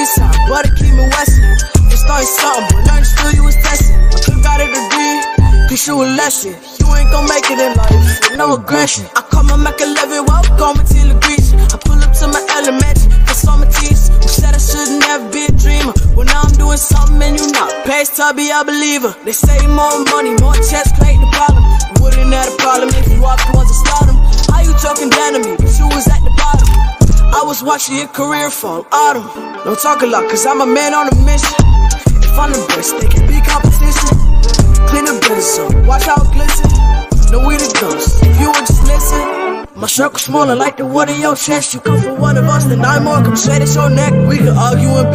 Insaan, but it keep me westin'. You started something, but learn still you was testing. I could've got a degree, teach you a lesson. You ain't gon' make it in life with no aggression. I call my Mac 11, welcome to the grease. I pull up to my elementary, cause all my teeth. Who said I should never be a dreamer? Well, now I'm doing something and you not. Past tubby, a believer. They say more money, more chest plate, the problem. You wouldn't have a problem if you walked the ones that start them. How you talking down to me, but you was at the bottom. I was watching your career fall, autumn. Don't talk a lot, cause I'm a man on a mission. If I'm the best, they can be competition. Clean the business up, watch how it glisten. No we the ghost, if you would just listen. My circle smaller like the wood in your chest. You come for one of us, then I'm more. Come say this your neck, we can argue and